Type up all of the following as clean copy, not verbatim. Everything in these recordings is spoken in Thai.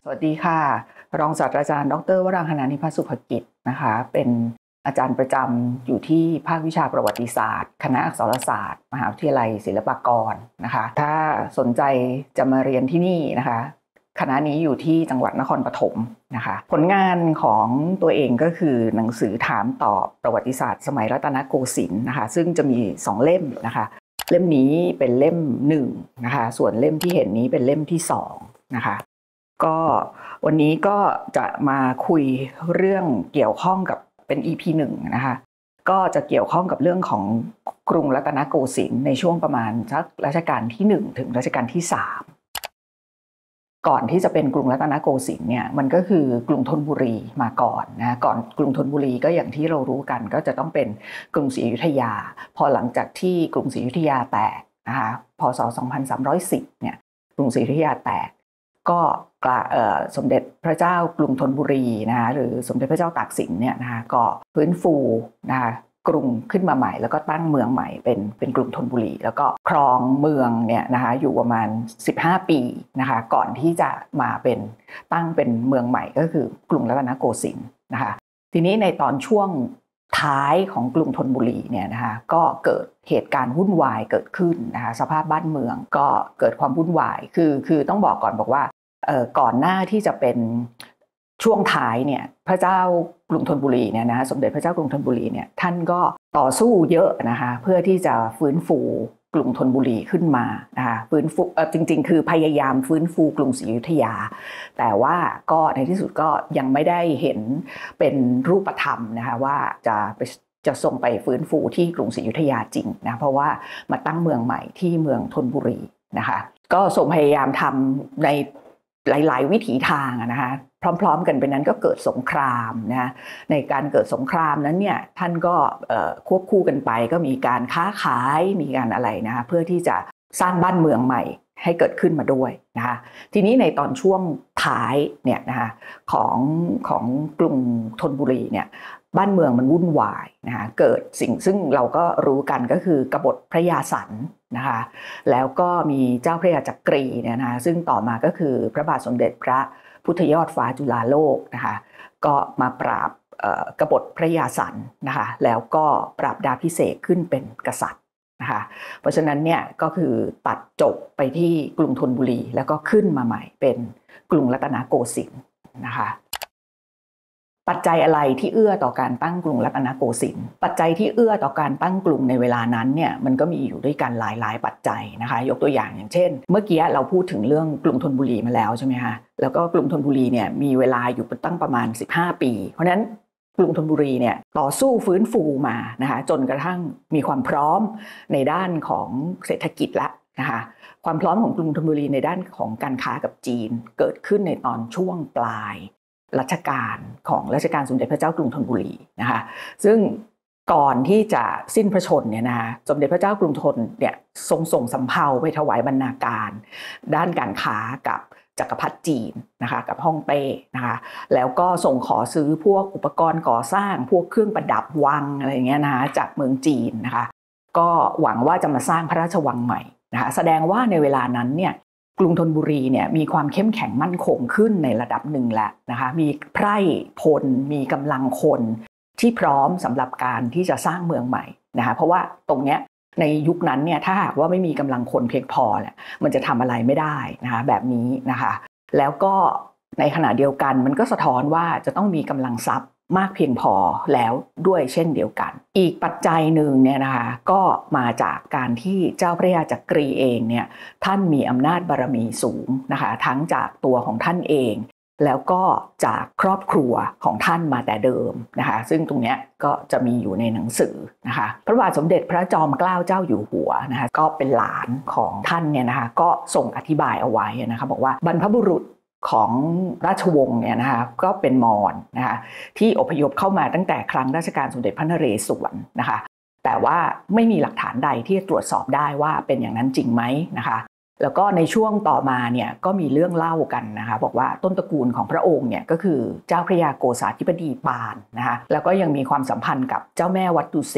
วัสดีค่ะรองศาสตราจารย์ดรวรังคณานิพัฒน์สุภกิจนะคะเป็นอาจารย์ประจำอยู่ที่ภาควิชาประวัติศาสตร์คณะอักษรศาสตร์มหาวิทยาลัยศิลปากรนะคะถ้าสนใจจะมาเรียนที่นี่นะคะคณะนี้อยู่ที่จังหวัดนครปฐมนะคะผลงานของตัวเองก็คือหนังสือถามตอบประวัติศาสตร์สมัยรัตนโกสินทร์นะคะซึ่งจะมี2เล่มนะคะเล่มนี้เป็นเล่ม1นะคะส่วนเล่มที่เห็นนี้เป็นเล่มที่2นะคะก็วันนี้ก็จะมาคุยเรื่องเกี่ยวข้องกับเป็น EP 1นะคะก็จะเกี่ยวข้องกับเรื่องของกรุงรัตนโกสินทร์ในช่วงประมาณสักรัชกาลที่1ถึงรัชกาลที่3ก่อนที่จะเป็นกรุงรัตนโกสินทร์เนี่ยมันก็คือกรุงธนบุรีมาก่อนนะก่อนกรุงธนบุรีก็อย่างที่เรารู้กันก็จะต้องเป็นกรุงศรีอยุธยาพอหลังจากที่กรุงศรีอยุธยาแตกนะคะพศ2310เนี่ยกรุงศรีอยุธยาแตกก็สมเด็จพระเจ้ากรุงธนบุรีนะคะหรือสมเด็จพระเจ้าตากสินเนี่ยนะคะก็ฟื้นฟูนะคะกรุงขึ้นมาใหม่แล้วก็ตั้งเมืองใหม่เป็นกรุงธนบุรีแล้วก็ครองเมืองเนี่ยนะคะอยู่ประมาณ15ปีนะคะก่อนที่จะมาตั้งเป็นเมืองใหม่ก็คือกรุงรัตนโกสินทร์นะคะทีนี้ในตอนช่วงท้ายของกรุงธนบุรีเนี่ยนะคะก็เกิดเหตุการณ์วุ่นวายเกิดขึ้นนะคะสภาพบ้านเมืองก็เกิดความวุ่นวายคือต้องบอกว่าก่อนหน้าที่จะเป็นช่วงท้ายเนี่ยพระเจ้ากรุงธนบุรีเนี่ยนะสมเด็จพระเจ้ากรุงธนบุรีเนี่ยท่านก็ต่อสู้เยอะนะคะเพื่อที่จะฟื้นฟูกรุงธนบุรีขึ้นมานะคะฟื้นฟูจริงๆคือพยายามฟื้นฟูกรุงศรีอยุธยาแต่ว่าก็ในที่สุดก็ยังไม่ได้เห็นเป็นรูปธรรมนะคะว่าจะส่งไปฟื้นฟูที่กรุงศรีอยุธยาจริงนะเพราะว่ามาตั้งเมืองใหม่ที่เมืองธนบุรีนะคะก็ทรงพยายามทำในหลายๆวิถีทางนะคะพร้อมๆกันเป็นนั้นก็เกิดสงครามนะในการเกิดสงครามนั้นเนี่ยท่านก็ควบคู่กันไปก็มีการค้าขายมีการอะไรนะคะเพื่อที่จะสร้างบ้านเมืองใหม่ให้เกิดขึ้นมาด้วยนะคะทีนี้ในตอนช่วงท้ายเนี่ยนะคะของกรุงธนบุรีเนี่ยบ้านเมืองมันวุ่นวายนะคะเกิดสิ่งซึ่งเราก็รู้กันก็คือกบฏพระยาสันนะคะแล้วก็มีเจ้าพระยาจักรีเนี่ยนะคะซึ่งต่อมาก็คือพระบาทสมเด็จพระพุทธยอดฟ้าจุฬาโลกนะคะก็มาปราบกบฏพระยาสันนะคะแล้วก็ปราบดาภิเษกขึ้นเป็นกษัตริย์นะคะเพราะฉะนั้นเนี่ยก็คือตัดจบไปที่กรุงธนบุรีแล้วก็ขึ้นมาใหม่เป็นกรุงรัตนโกสินทร์นะคะปัจจัยอะไรที่เอื้อต่อการตั้งกรุงรัตนโกสินทร์ปัจจัยที่เอื้อต่อการตั้งกรุงในเวลานั้นเนี่ยมันก็มีอยู่ด้วยกันหลายปัจจัยนะคะยกตัวอย่างเช่นเมื่อกี้เราพูดถึงเรื่องกรุงธนบุรีมาแล้วใช่ไหมคะแล้วก็กรุงธนบุรีเนี่ยมีเวลาอยู่ตั้งประมาณ15ปีเพราะฉะนั้นกรุงธนบุรีเนี่ยต่อสู้ฟื้นฟูมานะคะจนกระทั่งมีความพร้อมในด้านของเศรษฐกิจละนะคะความพร้อมของกรุงธนบุรีในด้านของการค้ากับจีนเกิดขึ้นในตอนช่วงปลายรัชกาลสมเด็จพระเจ้ากรุงธนบุรีนะคะซึ่งก่อนที่จะสิ้นพระชนเนี่ยนะสมเด็จพระเจ้ากรุงธนเนี่ยทรงส่งสำเภาไปถวายบรรณาการด้านการค้ากับจักรพรรดิจีนนะคะกับฮ่องเต้นะคะแล้วก็ส่งขอซื้อพวกอุปกรณ์ก่อสร้างพวกเครื่องประดับวังอะไรอย่างเงี้ยนะคะจากเมืองจีนนะคะก็หวังว่าจะมาสร้างพระราชวังใหม่นะคะแสดงว่าในเวลานั้นเนี่ยกรุงธนบุรีเนี่ยมีความเข้มแข็งมั่นคงขึ้นในระดับหนึ่งแล้วนะคะมีไพร่พลมีกำลังคนที่พร้อมสำหรับการที่จะสร้างเมืองใหม่นะคะเพราะว่าตรงเนี้ยในยุคนั้นเนี่ยถ้าหากว่าไม่มีกำลังคนเพียงพอเนี่ยมันจะทำอะไรไม่ได้นะคะแบบนี้นะคะแล้วก็ในขณะเดียวกันมันก็สะท้อนว่าจะต้องมีกำลังทรัพย์มากเพียงพอแล้วด้วยเช่นเดียวกันอีกปัจจัยหนึ่งเนี่ยนะคะก็มาจากการที่เจ้าพระยาจักรีเองเนี่ยท่านมีอำนาจบารมีสูงนะคะทั้งจากตัวของท่านเองแล้วก็จากครอบครัวของท่านมาแต่เดิมนะคะซึ่งตรงนี้ก็จะมีอยู่ในหนังสือนะคะพระบาทสมเด็จพระจอมเกล้าเจ้าอยู่หัวนะคะก็เป็นหลานของท่านเนี่ยนะคะก็ส่งอธิบายเอาไว้นะคะบอกว่าบรรพบุรุษของราชวงศ์เนี่ยนะคะก็เป็นมอญนะคะที่อพยพเข้ามาตั้งแต่ครั้งรัชกาลสมเด็จพระนเรศวรนะคะแต่ว่าไม่มีหลักฐานใดที่จะตรวจสอบได้ว่าเป็นอย่างนั้นจริงไหมนะคะแล้วก็ในช่วงต่อมาเนี่ยก็มีเรื่องเล่ากันนะคะบอกว่าต้นตระกูลของพระองค์เนี่ยก็คือเจ้าพระยาโกษาธิบดีปานนะคะแล้วก็ยังมีความสัมพันธ์กับเจ้าแม่วัดดุสิต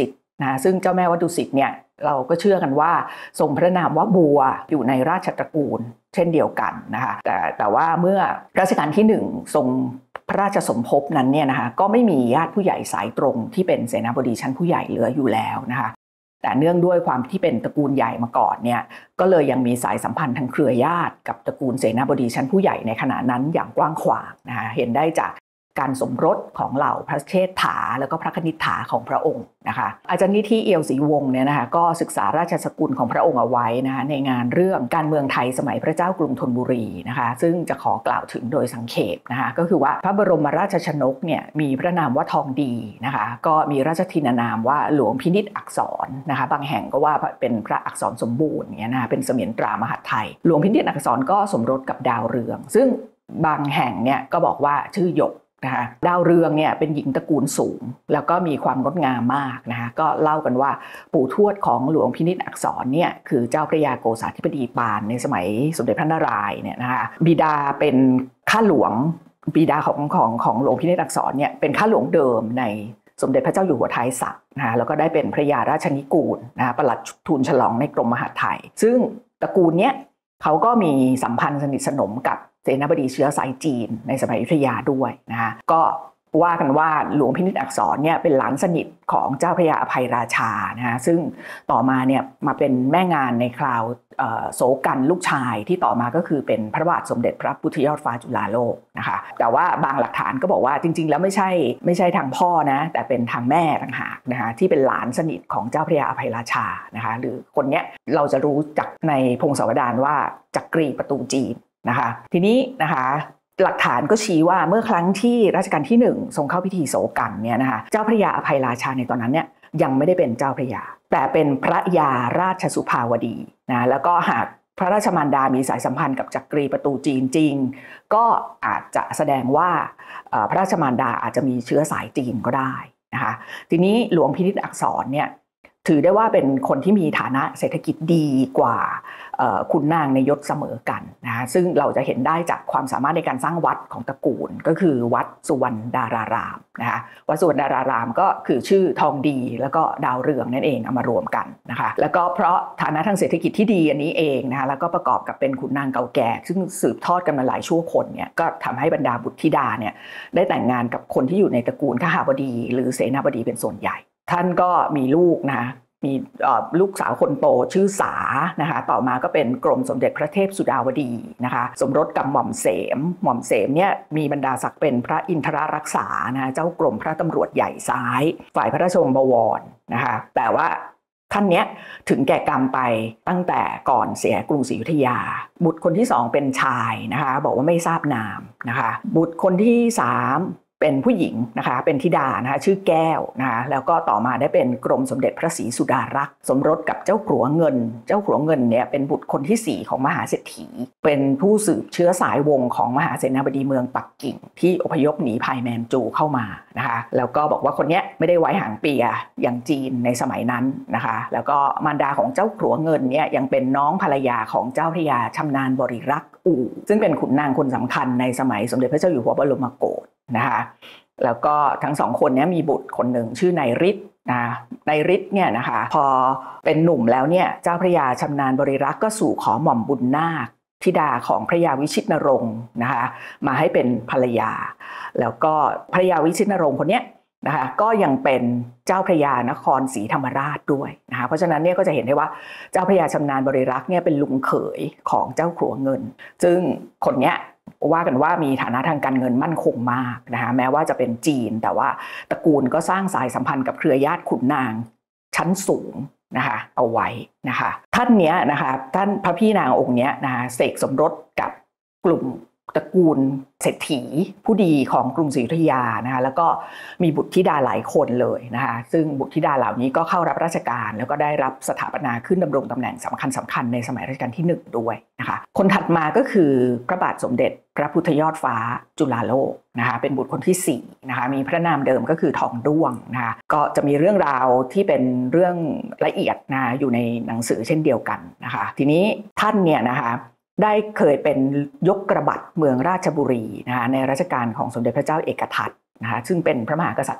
นะซึ่งเจ้าแม่วัดดุสิตเนี่ยเราก็เชื่อกันว่าทรงพระนามว่าบัวอยู่ในราชตระกูลเช่นเดียวกันนะคะแต่ว่าเมื่อรัชกาลที่1ทรงพระราชสมภพนั้นเนี่ยนะคะก็ไม่มีญาติผู้ใหญ่สายตรงที่เป็นเสนาบดีชั้นผู้ใหญ่เหลืออยู่แล้วนะคะแต่เนื่องด้วยความที่เป็นตระกูลใหญ่มาก่อนเนี่ยก็เลยยังมีสายสัมพันธ์ทางเครือญาติกับตระกูลเสนาบดีชั้นผู้ใหญ่ในขณะนั้นอย่างกว้างขวางนะคะเห็นได้จากการสมรสของเหล่าพระเชษฐาแล้วก็พระคณิษฐาของพระองค์นะคะอาจารย์นิธิเอี่ยวศรีวงศ์เนี่ยนะคะก็ศึกษาราชสกุลของพระองค์เอาไว้นะคะในงานเรื่องการเมืองไทยสมัยพระเจ้ากรุงธนบุรีนะคะซึ่งจะขอกล่าวถึงโดยสังเขปนะคะก็คือว่าพระบรมราชชนกเนี่ยมีพระนามว่าทองดีนะคะก็มีราชทินนามว่าหลวงพินิจอักษรนะคะบางแห่งก็ว่าเป็นพระอักษรสมบูรณ์เนี่ยนะคะเป็นเสมียนตรามหาดไทยหลวงพินิจอักษรก็สมรสกับดาวเรืองซึ่งบางแห่งเนี่ยก็บอกว่าชื่อหยกนะคะดาวเรืองเนี่ยเป็นหญิงตระกูลสูงแล้วก็มีความงดงามมากนะคะก็เล่ากันว่าปู่ทวดของหลวงพินิจอักษรเนี่ยคือเจ้าพระยาโกษาธิบดีปานในสมัยสมเด็จพระนารายณ์เนี่ยนะคะบิดาเป็นข้าหลวงบิดาของหลวงพินิจอักษรเนี่ยเป็นข้าหลวงเดิมในสมเด็จพระเจ้าอยู่หัวท้ายสระนะคะแล้วก็ได้เป็นพระยาราชนิกูลนะคะปลัดทูลฉลองในกรมมหาดไทยซึ่งตระกูลเนี้ยเขาก็มีสัมพันธ์สนิทสนมกับเสนาบดีเชื้อสายจีนในสมัยอยุธยาด้วยนะคะก็ว่ากันว่าหลวงพินิจอักษรเนี่ยเป็นหลานสนิทของเจ้าพระยาอภัยราชานะคะซึ่งต่อมาเนี่ยมาเป็นแม่งานในคราวโสกันลูกชายที่ต่อมาก็คือเป็นพระบาทสมเด็จพระพุทธยอดฟ้าจุฬาโลกนะคะแต่ว่าบางหลักฐานก็บอกว่าจริงๆแล้วไม่ใช่ทางพ่อนะแต่เป็นทางแม่ต่างหากนะคะที่เป็นหลานสนิทของเจ้าพระยาอภัยราชานะคะหรือคนเนี้ยเราจะรู้จักในพงศาวดารว่าจักรีประตูจีนนะคะทีนี้นะคะหลักฐานก็ชี้ว่าเมื่อครั้งที่รัชกาลที่1ทรงเข้าพิธีโสกันเนี่ยนะคะเจ้าพระยาอภัยราชาในตอนนั้นเนี่ยยังไม่ได้เป็นเจ้าพระยาแต่เป็นพระยาราชสุภาวดีนะแล้วก็หากพระราชมารดามีสายสัมพันธ์กับจักรีประตูจีนจริงก็อาจจะแสดงว่าพระราชมารดาอาจจะมีเชื้อสายจีนก็ได้นะคะทีนี้หลวงพินิจอักษรเนี่ยถือได้ว่าเป็นคนที่มีฐานะเศรษฐกิจดีกว่าขุนนางในยศเสมอกันนะซึ่งเราจะเห็นได้จากความสามารถในการสร้างวัดของตระกูลก็คือวัดสุวรรณดารารามนะคะวัดสุวรรณดารารามก็คือชื่อทองดีแล้วก็ดาวเรืองนั่นเองเอามารวมกันนะคะแล้วก็เพราะฐานะทางเศรษฐกิจที่ดีอันนี้เองนะคะแล้วก็ประกอบกับเป็นขุนนางเก่าแก่ซึ่งสืบทอดกันมาหลายชั่วคนเนี่ยก็ทำให้บรรดาบุตรธิดาเนี่ยได้แต่งงานกับคนที่อยู่ในตระกูลขหบดีหรือเสนาบดีเป็นส่วนใหญ่ท่านก็มีลูกนะมีลูกสาวคนโตชื่อสานะคะต่อมาก็เป็นกรมสมเด็จพระเทพสุดาวดีนะคะสมรสกับหม่อมเสมเนี่ยมีบรรดาศักดิ์เป็นพระอินทรรักษานะเจ้ากรมพระตำรวจใหญ่ซ้ายฝ่ายพระราชวังบวรนะคะแต่ว่าท่านเนี้ยถึงแก่กรรมไปตั้งแต่ก่อนเสียกรุงศรีอยุธยาบุตรคนที่2เป็นชายนะคะบอกว่าไม่ทราบนามนะคะบุตรคนที่3เป็นผู้หญิงนะคะเป็นธิดานะคะชื่อแก้วนะคะแล้วก็ต่อมาได้เป็นกรมสมเด็จพระศรีสุดารักษ์สมรสกับเจ้าขัวเงินเนี่ยเป็นบุตรคนที่4ของมหาเศรษฐีเป็นผู้สืบเชื้อสายวงของมหาเสนาบดีเมืองปักกิ่งที่อพยพหนีภัยแมนจูเข้ามานะคะแล้วก็บอกว่าคนนี้ไม่ได้ไว้หางเปียอย่างจีนในสมัยนั้นนะคะแล้วก็มารดาของเจ้าขัวเงินเนี่ยยังเป็นน้องภรรยาของเจ้าพระยาชำนาญบริรักษ์อู่ซึ่งเป็นขุนนางคนสำคัญในสมัยสมเด็จพระเจ้าอยู่หัวบรมโกศนะคะแล้วก็ทั้ง2คนนี้มีบุตรคนหนึ่งชื่อนายฤทธิ์นายฤทธิ์เนี่ยนะคะพอเป็นหนุ่มแล้วเนี่ยเจ้าพระยาชำนาญบริรักษ์ก็สู่ขอหม่อมบุญนาคธิดาของพระยาวิชิตนรงค์นะคะมาให้เป็นภรรยาแล้วก็พระยาวิชิตนรงค์คนนี้นะคะก็ยังเป็นเจ้าพระยานครศรีธรรมราชด้วยนะคะเพราะฉะนั้นเนี่ยก็จะเห็นได้ว่าเจ้าพระยาชำนาญบริรักษ์เนี่ยเป็นลุงเขยของเจ้าขัวเงินซึ่งคนเนี้ยว่ากันว่ามีฐานะทางการเงินมั่นคงมากนะคะแม้ว่าจะเป็นจีนแต่ว่าตระกูลก็สร้างสายสัมพันธ์กับเครือญาติขุนนางชั้นสูงนะคะเอาไว้นะคะท่านเนี้ยนะคะท่านพระพี่นางองค์เนี้ยนะคะเสกสมรสกับกลุ่มตระกูลเศรษฐีผู้ดีของกรุงศรีอยุธยานะคะแล้วก็มีบุตรธิดาหลายคนเลยนะคะซึ่งบุตรธิดาเหล่านี้ก็เข้ารับราชการแล้วก็ได้รับสถาปนาขึ้นดำรงตำแหน่งสำคัญในสมัยรัชกาลที่1ด้วยนะคะคนถัดมาก็คือพระบาทสมเด็จพระพุทธยอดฟ้าจุฬาโลกนะคะเป็นบุตรคนที่4นะคะมีพระนามเดิมก็คือทองด้วงนะคะก็จะมีเรื่องราวที่เป็นเรื่องละเอียดนะอยู่ในหนังสือเช่นเดียวกันนะคะทีนี้ท่านเนี่ยนะคะได้เคยเป็นยกกระบัดเมืองราชบุรีนะคะในรัชกาลของสมเด็จพระเจ้าเอกทัตนะคะซึ่งเป็นพระมหากษัตริย์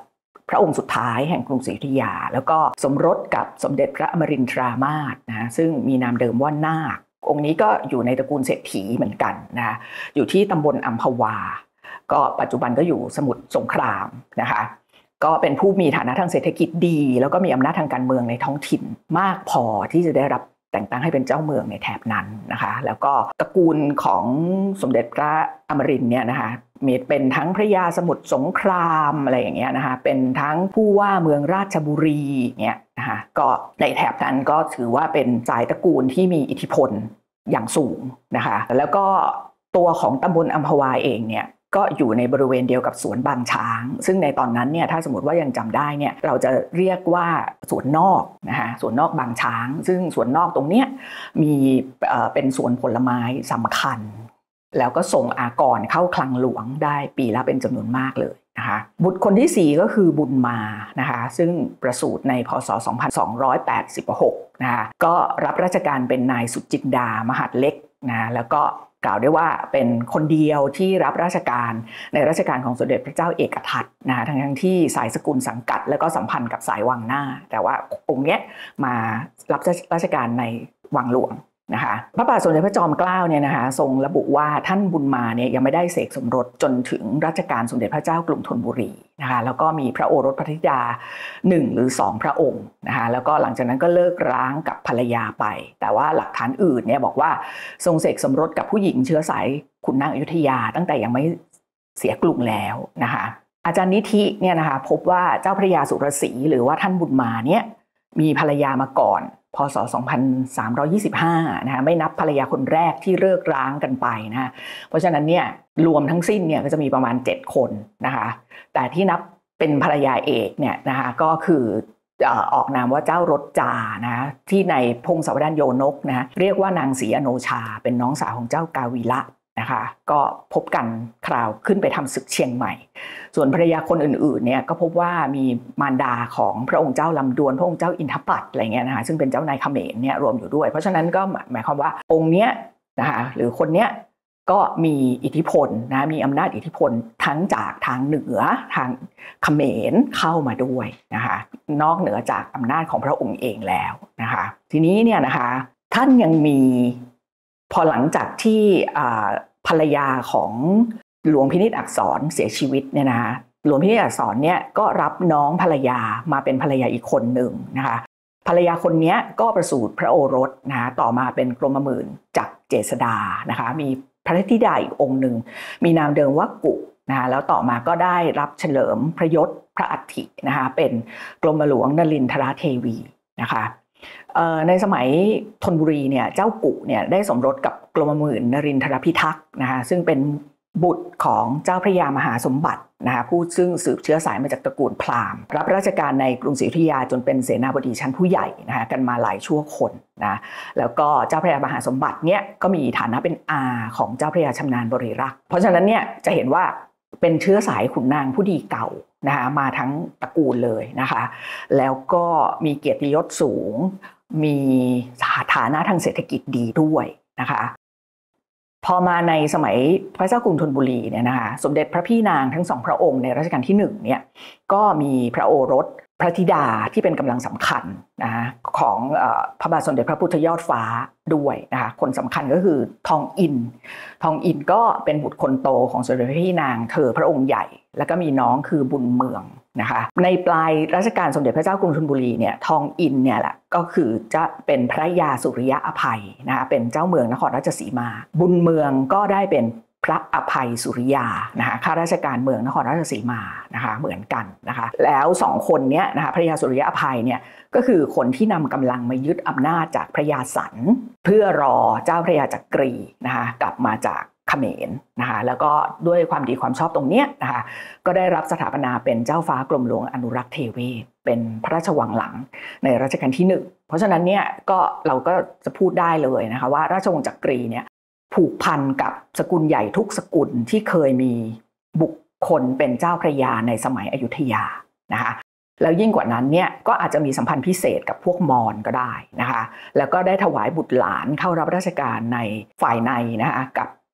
พระองค์สุดท้ายแห่งกรุงศรีอยุธยาแล้วก็สมรสกับสมเด็จพระอมรินทรามาศนะซึ่งมีนามเดิมว่านาคองค์นี้ก็อยู่ในตระกูลเศรษฐีเหมือนกันนะอยู่ที่ตำบลอัมพวาก็ปัจจุบันก็อยู่สมุทรสงครามนะคะก็เป็นผู้มีฐานะทางเศรษฐกิจดีแล้วก็มีอำนาจทางการเมืองในท้องถิ่นมากพอที่จะได้รับแต่งตั้งให้เป็นเจ้าเมืองในแถบนั้นนะคะแล้วก็ตระกูลของสมเด็จพระอมรินทร์เนี่ยนะคะมีเป็นทั้งพระยาสมุทรสงครามอะไรอย่างเงี้ยนะคะเป็นทั้งผู้ว่าเมืองราชบุรีเงี้ยนะคะก็ในแถบนั้นก็ถือว่าเป็นสายตระกูลที่มีอิทธิพลอย่างสูงนะคะแล้วก็ตัวของตำบลอัมพวาเองเนี่ยก็อยู่ในบริเวณเดียวกับสวนบางช้างซึ่งในตอนนั้นเนี่ยถ้าสมมติว่ายังจำได้เนี่ยเราจะเรียกว่าสวนนอกนะคะสวนนอกบางช้างซึ่งสวนนอกตรงเนี้ยมีเป็นสวนผลไม้สำคัญแล้วก็ส่งอากรเข้าคลังหลวงได้ปีละเป็นจำนวนมากเลยนะคะบุตรคนที่4ก็คือบุญมานะคะซึ่งประสูติในพ.ศ. 2286นะคะก็รับราชการเป็นนายสุจินดามหัดเล็กนะแล้วก็กล่าวได้ว่าเป็นคนเดียวที่รับราชการในราชการของสมเด็จพระเจ้าเอกทัตนะทั้งที่สายสกุลสังกัดแล้วก็สัมพันธ์กับสายวังหน้าแต่ว่าองค์เนี้ยมารับราชการในวังหลวงนะคะพระบาทสมเด็จพระจอมเกล้าเนี่ยนะคะทรงระบุว่าท่านบุญมาเนี่ยยังไม่ได้เสกสมรสจนถึงรัชกาลสมเด็จพระเจ้ากรุงธนบุรีนะคะแล้วก็มีพระโอรสพระธิดา1 หรือ 2 พระองค์นะคะแล้วก็หลังจากนั้นก็เลิกร้างกับภรรยาไปแต่ว่าหลักฐานอื่นเนี่ยบอกว่าทรงเสกสมรสกับผู้หญิงเชื้อสายขุนนางอยุธยาตั้งแต่ยังไม่เสียกรุงแล้วนะคะอาจารย์นิธิเนี่ยนะคะพบว่าเจ้าพระยาสุรศรีหรือว่าท่านบุญมาเนี่ยมีภรรยามาก่อนพ.ศ. 2325นะคะไม่นับภรรยาคนแรกที่เลิกร้างกันไปนะเพราะฉะนั้นเนี่ยรวมทั้งสิ้นเนี่ยก็จะมีประมาณ7 คนนะคะแต่ที่นับเป็นภรรยาเอกเนี่ยนะคะก็คือออกนามว่าเจ้ารจานะที่ในพงศาวดารโยนกนะเรียกว่านางศรีอโนชาเป็นน้องสาวของเจ้ากาวีระนะคะก็พบกันคราวขึ้นไปทำศึกเชียงใหม่ส่วนภรรยาคนอื่นๆเนี่ยก็พบว่ามีมารดาของพระองค์เจ้าลำดวนพระองค์เจ้าอินทปัตย์อะไรเงี้ยนะคะซึ่งเป็นเจ้านายเขมรเนี่ยรวมอยู่ด้วยเพราะฉะนั้นก็หมายความว่าองค์เนี้ยนะคะหรือคนเนี้ยก็มีอิทธิพลนะมีอำนาจอิทธิพลทั้งจากทางเหนือทางเขมรเข้ามาด้วยนะคะนอกเหนือจากอำนาจของพระองค์เองแล้วนะคะทีนี้เนี่ยนะคะท่านยังมีพอหลังจากที่ภรรยาของหลวงพินิจอักษรเสียชีวิตเนี่ยนะคะหลวงพินิจอักษรเนี่ยก็รับน้องภรรยามาเป็นภรรยาอีกคนหนึ่งนะคะภรรยาคนนี้ก็ประสูติพระโอรสนะต่อมาเป็นกรมหมื่นจักรเจษฎานะคะมีพระธิดาอีกองค์หนึ่งมีนามเดิมว่ากุนะคะแล้วต่อมาก็ได้รับเฉลิมพระยศพระอัฐินะคะเป็นกรมหลวงนรินทรเทวีนะคะในสมัยธนบุรีเนี่ยเจ้ากุเนี่ยได้สมรสกับกรมหมื่นนรินทรพิทักษ์นะคะซึ่งเป็นบุตรของเจ้าพระยามหาสมบัตินะคะผู้ซึ่งสืบเชื้อสายมาจากตระกูลพราหมณ์รับราชการในกรุงศรีอยุธยาจนเป็นเสนาบดีชั้นผู้ใหญ่นะคะกันมาหลายชั่วคนนะแล้วก็เจ้าพระยามหาสมบัติเนี่ยก็มีฐานะเป็นอาของเจ้าพระยาชำนาญบริรักษ์เพราะฉะนั้นเนี่ยจะเห็นว่าเป็นเชื้อสายขุนนางผู้ดีเก่านะคะมาทั้งตระกูลเลยนะคะแล้วก็มีเกียรติยศสูงมีฐานะทางเศรษฐกิจดีด้วยนะคะพอมาในสมัยพระเจ้ากรุงธนบุรีเนี่ยนะคะสมเด็จพระพี่นางทั้ง2 พระองค์ในรัชกาลที่1เนี่ยก็มีพระโอรสพระธิดาที่เป็นกำลังสำคัญนะคะของพระบาทสมเด็จพระพุทธยอดฟ้าด้วยนะคะคนสำคัญก็คือทองอินก็เป็นบุตรคนโตของสมเด็จพระพี่นางเธอพระองค์ใหญ่แล้วก็มีน้องคือบุญเมืองนะคะในปลายรัชกาลสมเด็จพระเจ้ากรุงธนบุรีเนี่ยทองอินเนี่ยแหละก็คือจะเป็นพระยาสุริยะอภัยนะคะเป็นเจ้าเมืองนครราชสีมาบุญเมืองก็ได้เป็นพระอภัยสุริยานะคะข้าราชการเมืองนครราชสีมานะคะเหมือนกันนะคะแล้ว2 คนเนี้ยนะคะพระยาสุริยะอภัยเนี่ยก็คือคนที่นำกำลังมายึดอำนาจจากพระยาสันเพื่อรอเจ้าพระยาจักรีนะคะกลับมาจากเขมรนะคะแล้วก็ด้วยความดีความชอบตรงเนี้ยนะคะก็ได้รับสถาปนาเป็นเจ้าฟ้ากรมหลวงอนุรักษ์เทเวศเป็นพระราชวังหลังในรัชกาลที่1เพราะฉะนั้นเนี่ยก็เราก็จะพูดได้เลยนะคะว่าราชวงศ์จักรีเนี่ยผูกพันกับสกุลใหญ่ทุกสกุลที่เคยมีบุคคลเป็นเจ้าพระยาในสมัยอยุธยานะคะแล้วยิ่งกว่านั้นเนี่ยก็อาจจะมีสัมพันธ์พิเศษกับพวกมอญก็ได้นะคะแล้วก็ได้ถวายบุตรหลานเข้ารับราชการในฝ่ายในนะคะกับ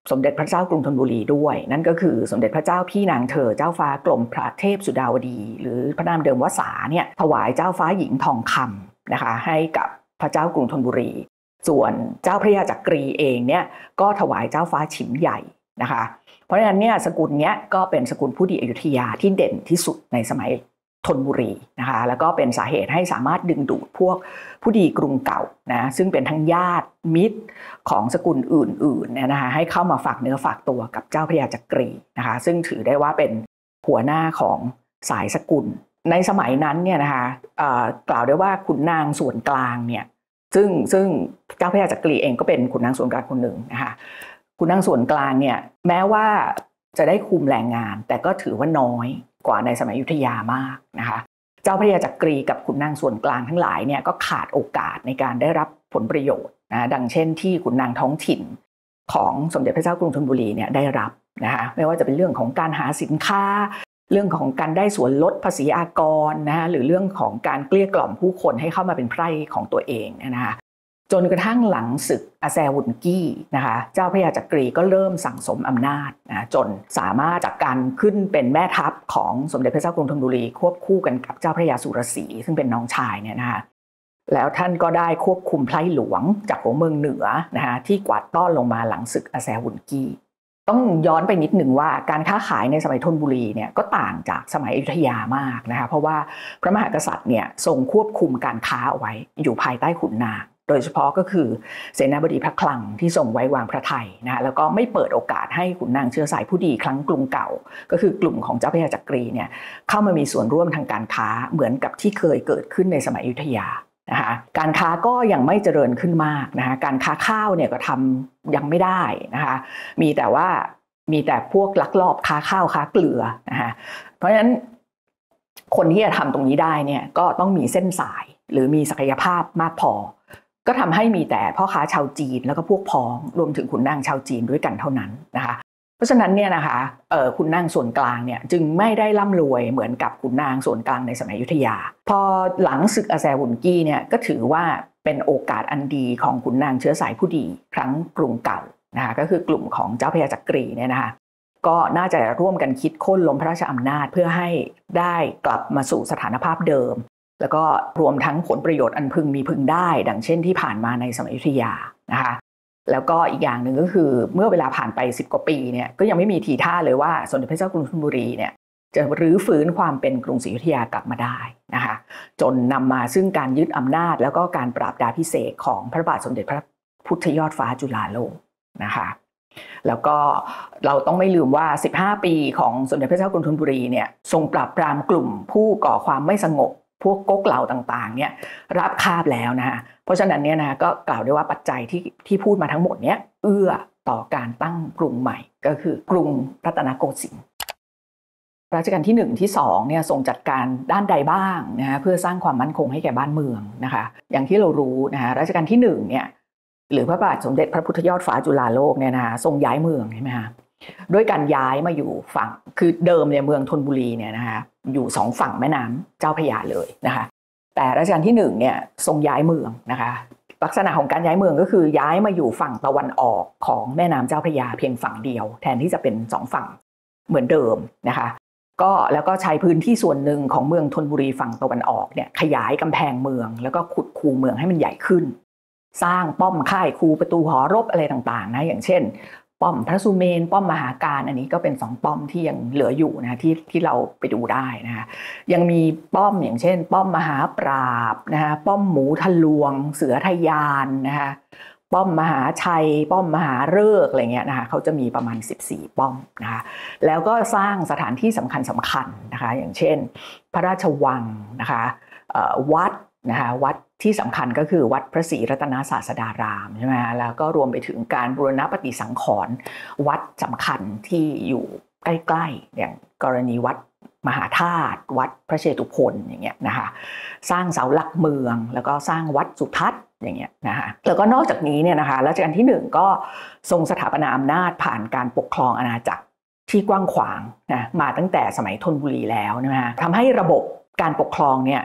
สมเด็จพระเจ้ากรุงธนบุรีด้วยนั่นก็คือสมเด็จพระเจ้าพี่นางเธอเจ้าฟ้ากรมพระเทพสุดาวดีหรือพระนามเดิมว่าสาเนี่ยถวายเจ้าฟ้าหญิงทองคำนะคะให้กับพระเจ้ากรุงธนบุรีส่วนเจ้าพระยาจักรีเองเนี่ยก็ถวายเจ้าฟ้าฉิมใหญ่นะคะเพราะฉะนั้นเนี่ยสกุลเนี้ยก็เป็นสกุลผู้ดีอยุธยาที่เด่นที่สุดในสมัยธนบุรีนะคะแล้วก็เป็นสาเหตุให้สามารถดึงดูดพวกผู้ดีกรุงเก่านะซึ่งเป็นทั้งญาติมิตรของสกุลอื่นๆเนี่ยนะคะให้เข้ามาฝากเนื้อฝากตัวกับเจ้าพระยาจักรีนะคะซึ่งถือได้ว่าเป็นหัวหน้าของสายสกุลในสมัยนั้นเนี่ยนะคะกล่าวได้ว่าขุนนางส่วนกลางเนี่ยซึ่งเจ้าพระยาจักรีเองก็เป็นขุนนางส่วนกลางคนหนึ่งนะคะขุนนางส่วนกลางเนี่ยแม้ว่าจะได้คุมแรงงานแต่ก็ถือว่าน้อยกว่าในสมัยอยุธยามากนะคะเจ้าพระยาจักรีกับขุนนางส่วนกลางทั้งหลายเนี่ยก็ขาดโอกาสในการได้รับผลประโยชน์นะดังเช่นที่ขุนนางท้องถิ่นของสมเด็จพระเจ้ากรุงธนบุรีเนี่ยได้รับนะคะไม่ว่าจะเป็นเรื่องของการหาสินค้าเรื่องของการได้ส่วนลดภาษีอากรนะคะหรือเรื่องของการเกลี้ยกล่อมผู้คนให้เข้ามาเป็นไพร่ของตัวเองนะคะจนกระทั่งหลังศึกอาแซวุนกี้นะคะเจ้าพระยาจักรีก็เริ่มสั่งสมอำนาจนะจนสามารถจากการขึ้นเป็นแม่ทัพของสมเด็จพระเจ้ากรุงธนบุรีควบคู่กันกับเจ้าพระยาสุรศรีซึ่งเป็นน้องชายเนี่ยนะคะแล้วท่านก็ได้ควบคุมไพร่หลวงจากหัวเมืองเหนือนะคะที่กวาดต้อนลงมาหลังศึกอาแซวุนกี้ต้องย้อนไปนิดหนึ่งว่าการค้าขายในสมัยธนบุรีเนี่ยก็ต่างจากสมัยอยุธยามากนะคะเพราะว่าพระมหากษัตริย์เนี่ยทรงควบคุมการค้าเอาไว้อยู่ภายใต้ขุนนางโดยเฉพาะก็คือเสนาบดีพระคลังที่ทรงไว้วางพระทัยนะแล้วก็ไม่เปิดโอกาสให้ขุนนางเชื้อสายผู้ดีครั้งกรุงเก่าก็คือกลุ่มของเจ้าพระยาจักรีเนี่ยเข้ามามีส่วนร่วมทางการค้าเหมือนกับที่เคยเกิดขึ้นในสมัยอยุธยานะคะการค้าก็ยังไม่เจริญขึ้นมากนะคะการค้าข้าวเนี่ยก็ทำยังไม่ได้นะคะมีแต่พวกลักลอบค้าข้าวค้าเกลือนะคะเพราะฉะนั้นคนที่จะทำตรงนี้ได้เนี่ยก็ต้องมีเส้นสายหรือมีศักยภาพมากพอก็ทำให้มีแต่พ่อค้าชาวจีนแล้วก็พวกพ้องรวมถึงขุนนางชาวจีนด้วยกันเท่านั้นนะคะเพราะฉะนั้นเนี่ยนะคะขุนนางส่วนกลางเนี่ยจึงไม่ได้ร่ำรวยเหมือนกับขุนนางส่วนกลางในสมัยอยุธยาพอหลังศึกอาแซวุนกี้เนี่ยก็ถือว่าเป็นโอกาสอันดีของขุนนางเชื้อสายผู้ดีครั้งกรุงเก่านะคะก็คือกลุ่มของเจ้าพระยาจักรีเนี่ยนะคะก็น่าจะร่วมกันคิดโค่นล้มพระราชอำนาจเพื่อให้ได้กลับมาสู่สถานภาพเดิมแล้วก็รวมทั้งผลประโยชน์อันพึงมีพึงได้ดังเช่นที่ผ่านมาในสมัยอยุธยานะคะแล้วก็อีกอย่างหนึ่งก็คือเมื่อเวลาผ่านไป10 กว่าปีเนี่ยก็ยังไม่มีทีท่าเลยว่าสมเด็จพระเจ้ากรุงธนบุรีเนี่ยจะรื้อฟื้นความเป็นกรุงศรีอยุธยากลับมาได้นะคะจนนำมาซึ่งการยึดอำนาจแล้วก็การปราบดาพิเศษกของพระบาทสมเด็จพระพุทธยอดฟ้าจุฬาโลกนะคะแล้วก็เราต้องไม่ลืมว่า15 ปีของสมเด็จพระเจ้ากรุงธนบุรีเนี่ยทรงปราบปรามกลุ่มผู้ก่อความไม่สงบพวกก๊กเหล่าต่างๆเนี่ยรับคาบแล้วนะฮะเพราะฉะนั้นเนี่ยนะก็กล่าวได้ว่าปัจจัยที่พูดมาทั้งหมดเนี้ยเอื้อต่อการตั้งกรุงใหม่ก็คือกรุงรัตนโกสินทร์รัชกาลที่1ที่2เนี่ยทรงจัดการด้านใดบ้างนะฮะเพื่อสร้างความมั่นคงให้แก่บ้านเมืองนะคะอย่างที่เรารู้นะฮะรัชกาลที่1เนี่ยหรือพระบาทสมเด็จพระพุทธยอดฟ้าจุฬาโลกเนี่ยนะฮะทรงย้ายเมืองใช่ไหมฮะด้วยการย้ายมาอยู่ฝั่งคือเดิมเนี่ยเมืองธนบุรีเนี่ยนะคะอยู่2 ฝั่งแม่น้ำเจ้าพระยาเลยนะคะแต่รัชกาลที่1เนี่ยทรงย้ายเมืองนะคะลักษณะของการย้ายเมืองก็คือย้ายมาอยู่ฝั่งตะวันออกของแม่น้ำเจ้าพระยาเพียงฝั่งเดียวแทนที่จะเป็น2 ฝั่งเหมือนเดิมนะคะก็แล้วก็ใช้พื้นที่ส่วนหนึ่งของเมืองธนบุรีฝั่งตะวันออกเนี่ยขยายกำแพงเมืองแล้วก็ขุดคูเมืองให้มันใหญ่ขึ้นสร้างป้อมค่ายคูประตูหอรบอะไรต่างๆนะอย่างเช่นป้อมพระสุเมนป้อมมหาการอันนี้ก็เป็น2 ป้อมที่ยังเหลืออยู่นะที่เราไปดูได้นะคะยังมีป้อมอย่างเช่นป้อมมหาปราบนะคะป้อมหมูทะลวงเสือทยานนะคะป้อมมหาชัยป้อมมหาฤกษ์อะไรเงี้ยนะคะเขาจะมีประมาณ14 ป้อมนะคะแล้วก็สร้างสถานที่สำคัญนะคะอย่างเช่นพระราชวังนะคะวัดนะคะวัดที่สำคัญก็คือวัดพระศรีรัตนศาสดารามใช่ไหมแล้วก็รวมไปถึงการบูรณปฏิสังขรณ์วัดสำคัญที่อยู่ใกล้ๆอย่างกรณีวัดมหาธาตุวัดพระเชตุพนอย่างเงี้ยนะคะสร้างเสาหลักเมืองแล้วก็สร้างวัดสุทัศน์อย่างเงี้ยนะคะแล้วก็นอกจากนี้เนี่ยนะคะรัชกาลที่1ก็ทรงสถาปนาอำนาจผ่านการปกครองอาณาจักรที่กว้างขวางนะมาตั้งแต่สมัยธนบุรีแล้วนะคะทำให้ระบบการปกครองเนี่ย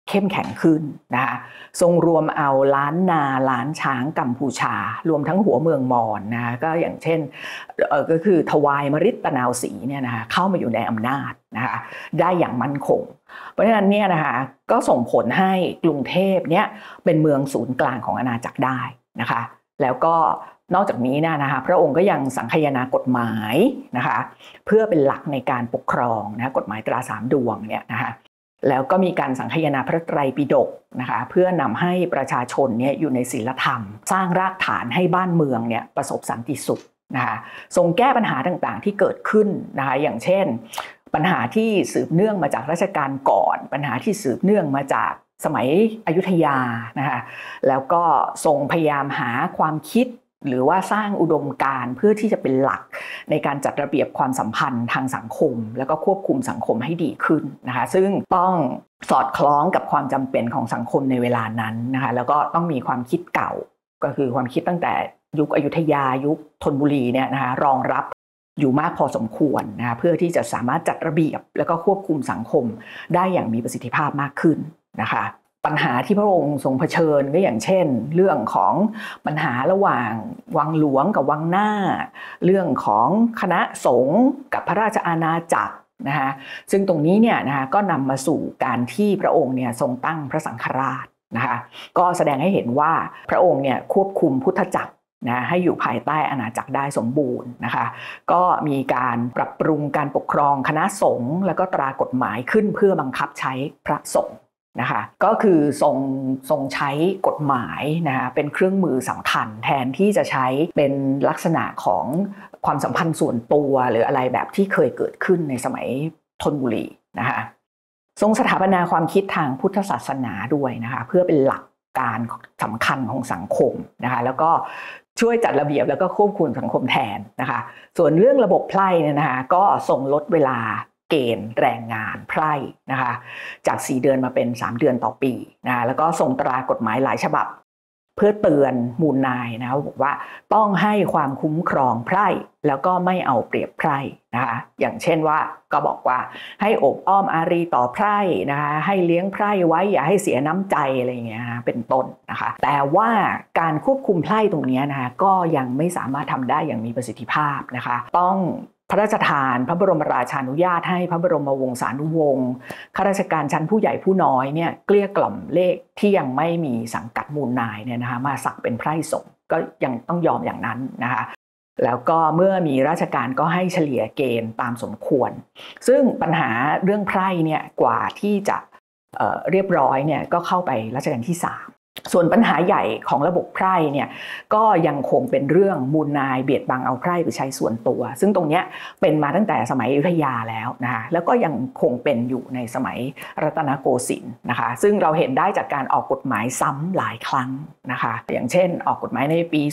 เข้มแข็งขึ้นนะคะทรงรวมเอาล้านนาล้านช้างกัมพูชารวมทั้งหัวเมืองมอญนะก็อย่างเช่นก็คือทวายมฤตนาวสีเนี่ยนะคะเข้ามาอยู่ในอำนาจนะคะได้อย่างมั่นคงเพราะฉะนั้นเนี่ยนะคะก็ส่งผลให้กรุงเทพเนี่ยเป็นเมืองศูนย์กลางของอาณาจักรได้นะคะแล้วก็นอกจากนี้นะคะพระองค์ก็ยังสังคายนากฎหมายนะคะเพื่อเป็นหลักในการปกครองนะกฎหมายตรา3 ดวงเนี่ยนะคะแล้วก็มีการสังคายนาพระไตรปิฎกนะคะเพื่อนำให้ประชาชนเนี่ยอยู่ในศีลธรรมสร้างรากฐานให้บ้านเมืองเนี่ยประสบสันติสุขนะคะทรงแก้ปัญหาต่างๆที่เกิดขึ้นนะคะอย่างเช่นปัญหาที่สืบเนื่องมาจากรัชกาลก่อนปัญหาที่สืบเนื่องมาจากสมัยอยุธยานะคะแล้วก็ทรงพยายามหาความคิดหรือว่าสร้างอุดมการณ์เพื่อที่จะเป็นหลักในการจัดระเบียบความสัมพันธ์ทางสังคมแล้วก็ควบคุมสังคมให้ดีขึ้นนะคะซึ่งต้องสอดคล้องกับความจำเป็นของสังคมในเวลานั้นนะคะแล้วก็ต้องมีความคิดเก่าก็คือความคิดตั้งแต่ยุคอยุธยายุคธนบุรีเนี่ยนะคะรองรับอยู่มากพอสมควรนะคะเพื่อที่จะสามารถจัดระเบียบแล้วก็ควบคุมสังคมได้อย่างมีประสิทธิภาพมากขึ้นนะคะปัญหาที่พระองค์ทรงเผชิญก็อย่างเช่นเรื่องของปัญหาระหว่างวังหลวงกับวังหน้าเรื่องของคณะสงฆ์กับพระราชอาณาจักรนะคะซึ่งตรงนี้เนี่ยนะคะก็นำมาสู่การที่พระองค์เนี่ยทรงตั้งพระสังฆราชนะคะก็แสดงให้เห็นว่าพระองค์เนี่ยควบคุมพุทธจักรนะให้อยู่ภายใต้อาณาจักรได้สมบูรณ์นะคะก็มีการปรับปรุงการปกครองคณะสงฆ์แล้วก็ตรากฎหมายขึ้นเพื่อบังคับใช้พระสงฆ์นะคะก็คือทรงใช้กฎหมายนะคะเป็นเครื่องมือสำคัญแทนที่จะใช้เป็นลักษณะของความสัมพันธ์ส่วนตัวหรืออะไรแบบที่เคยเกิดขึ้นในสมัยธนบุรีนะคะทรงสถาปนาความคิดทางพุทธศาสนาด้วยนะคะเพื่อเป็นหลักการสำคัญของสังคมนะคะแล้วก็ช่วยจัดระเบียบแล้วก็ควบคุมสังคมแทนนะคะส่วนเรื่องระบบไพร่เนี่ยนะคะก็ทรงลดเวลาเกณฑ์แรงงานไพร่นะคะจาก4 เดือนมาเป็น3 เดือนต่อปีนะแล้วก็ทรงตรากฎหมายหลายฉบับเพื่อเตือนมูลนายนะบอกว่าต้องให้ความคุ้มครองไพร่แล้วก็ไม่เอาเปรียบไพร่นะคะอย่างเช่นว่าก็บอกว่าให้อบอ้อมอารีต่อไพร่นะคะให้เลี้ยงไพร่ไว้อย่าให้เสียน้ำใจอะไรอย่างเงี้ยนะเป็นต้นนะคะแต่ว่าการควบคุมไพร่ตรงนี้นะคะก็ยังไม่สามารถทำได้อย่างมีประสิทธิภาพนะคะต้องพระราชทานพระบรมราชานุญาตให้พระบรมวงศานุวงศ์ข้าราชการชั้นผู้ใหญ่ผู้น้อยเนี่ยเกลี้ยกล่อมเลขที่ยังไม่มีสังกัดมูลนายเนี่ยนะคะมาสักเป็นไพร่สงฆ์ก็ยังต้องยอมอย่างนั้นนะคะแล้วก็เมื่อมีราชการก็ให้เฉลี่ยเกณฑ์ตามสมควรซึ่งปัญหาเรื่องไพร่เนี่ยกว่าที่จะเรียบร้อยเนี่ยก็เข้าไปรัชกาลที่3ส่วนปัญหาใหญ่ของระบบไพร่เนี่ยก็ยังคงเป็นเรื่องมูลนายเบียดบังเอาไพร่ไปใช้ส่วนตัวซึ่งตรงนี้เป็นมาตั้งแต่สมัยอยุธยาแล้วนะคะแล้วก็ยังคงเป็นอยู่ในสมัยรัตนโกสินทร์นะคะซึ่งเราเห็นได้จากการออกกฎหมายซ้ำหลายครั้งนะคะอย่างเช่นออกกฎหมายในปี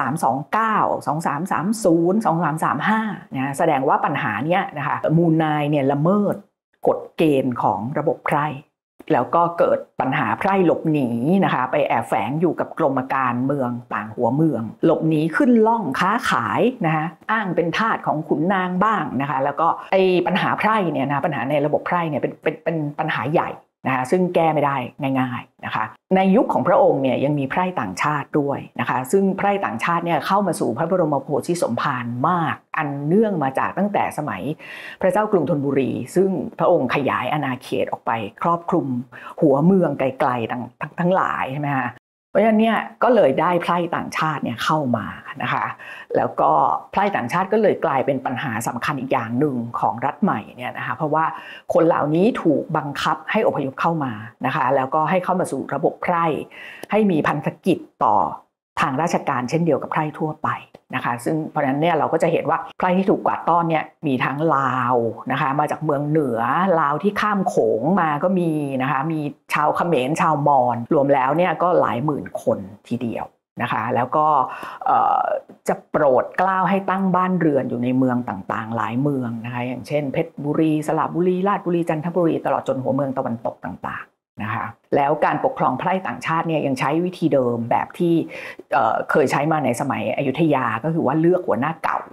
2329 2330 2335นะแสดงว่าปัญหาเนี้ยนะคะมูลนายเนี่ยละเมิดกฎเกณฑ์ของระบบไพร่แล้วก็เกิดปัญหาไพร่หลบหนีนะคะไปแอบแฝงอยู่กับกรมการเมืองต่างหัวเมืองหลบหนีขึ้นล่องค้าขายนะคะอ้างเป็นทาสของขุนนางบ้างนะคะแล้วก็ไอ้ปัญหาไพร่เนี่ยนะปัญหาในระบบไพร่เนี่ยเป็นปัญหาใหญ่นะคะซึ่งแก้ไม่ได้ง่ายๆนะคะในยุคของพระองค์เนี่ยยังมีไพร่ต่างชาติด้วยนะคะซึ่งไพร่ต่างชาติเนี่ยเข้ามาสู่พระบรมโพธิสมภารมากอันเนื่องมาจากตั้งแต่สมัยพระเจ้ากรุงธนบุรีซึ่งพระองค์ขยายอาณาเขตออกไปครอบคลุมหัวเมืองไกลๆทั้งหลายใช่ไหมคะเพราะฉะนั้นเนี่ยก็เลยได้ไพร่ต่างชาติเนี่ยเข้ามานะคะแล้วก็ไพร่ต่างชาติก็เลยกลายเป็นปัญหาสำคัญอีกอย่างหนึ่งของรัฐใหม่เนี่ยนะคะเพราะว่าคนเหล่านี้ถูกบังคับให้อพยพเข้ามานะคะแล้วก็ให้เข้ามาสู่ระบบไพร่ให้มีพันธกิจต่อทางราชการเช่นเดียวกับไพร่ทั่วไปนะคะซึ่งเพราะฉะนั้นเนี่ยเราก็จะเห็นว่าไพร่ที่ถูกกวาดต้อนเนี่ยมีทั้งลาวนะคะมาจากเมืองเหนือลาวที่ข้ามโขงมาก็มีนะคะมีชาวเขมรชาวมอญรวมแล้วเนี่ยก็หลายหมื่นคนทีเดียวนะคะแล้วก็จะโปรดเกล้าให้ตั้งบ้านเรือนอยู่ในเมืองต่างๆหลายเมืองนะคะอย่างเช่นเพชรบุรีสระบุรีราชบุรีจันทบุรีตลอดจนหัวเมืองตะวันตกต่างๆนะคะแล้วการปกครองไพร่ต่างชาติเนี่ยยังใช้วิธีเดิมแบบที่เคยใช้มาในสมัยอยุธยาก็คือว่าเลือกหัวหน้าเก่า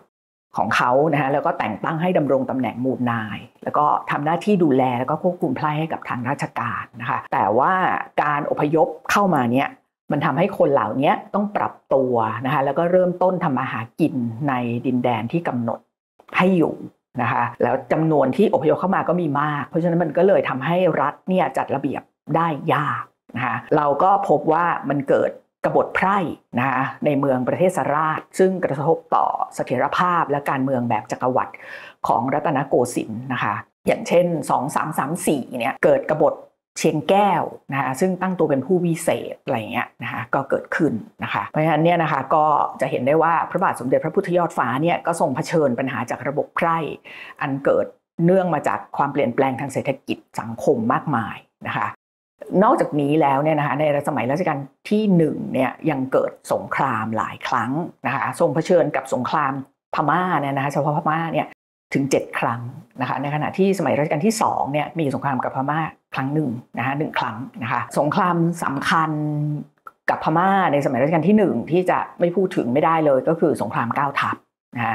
ของเขานะฮะแล้วก็แต่งตั้งให้ดำรงตำแหน่งมูลนายแล้วก็ทำหน้าที่ดูแลแล้วก็ควบคุมไพร่ให้กับทางราชการนะคะแต่ว่าการอพยพเข้ามาเนี่ยมันทำให้คนเหล่านี้ต้องปรับตัวนะคะแล้วก็เริ่มต้นทำมาหากินในดินแดนที่กำหนดให้อยู่นะคะแล้วจำนวนที่อพยพเข้ามาก็มีมากเพราะฉะนั้นมันก็เลยทำให้รัฐเนี่ยจัดระเบียบได้ยากนะคะเราก็พบว่ามันเกิดกบฏไพร่นะคะในเมืองประเทศสราชซึ่งกระทบต่อเสถียรภาพและการเมืองแบบจักรวรรดิของรัตนโกสินทร์นะคะอย่างเช่น2334เนี่ยเกิดกบฏเชียงแก้วนะคะซึ่งตั้งตัวเป็นผู้วิเศษอะไรเงี้ยนะคะก็เกิดขึ้นนะคะเพราะฉะนั้นเนี่ยนะคะก็จะเห็นได้ว่าพระบาทสมเด็จพระพุทธยอดฟ้าเนี่ยก็ทรงเผชิญปัญหาจากระบบไพร่อันเกิดเนื่องมาจากความเปลี่ยนแปลงทางเศรษฐกิจสังคมมากมายนะคะนอกจากนี้แล้วเนี่ยนะคะในสมัยรัชกาลที่1เนี่ยยังเกิดสงครามหลายครั้งนะคะทรงเผชิญกับสงครามพม่าเนี่ยนะคะเฉพาะพม่าเนี่ยถึง7ครั้งนะคะในขณะที่สมัยรัชกาลที่2เนี่ยมีสงครามกับพม่าครั้งหนึ่งนะคะ1ครั้งนะคะสงครามสำคัญกับพม่าในสมัยรัชกาลที่1ที่จะไม่พูดถึงไม่ได้เลยก็คือสงคราม9ทัพนะคะ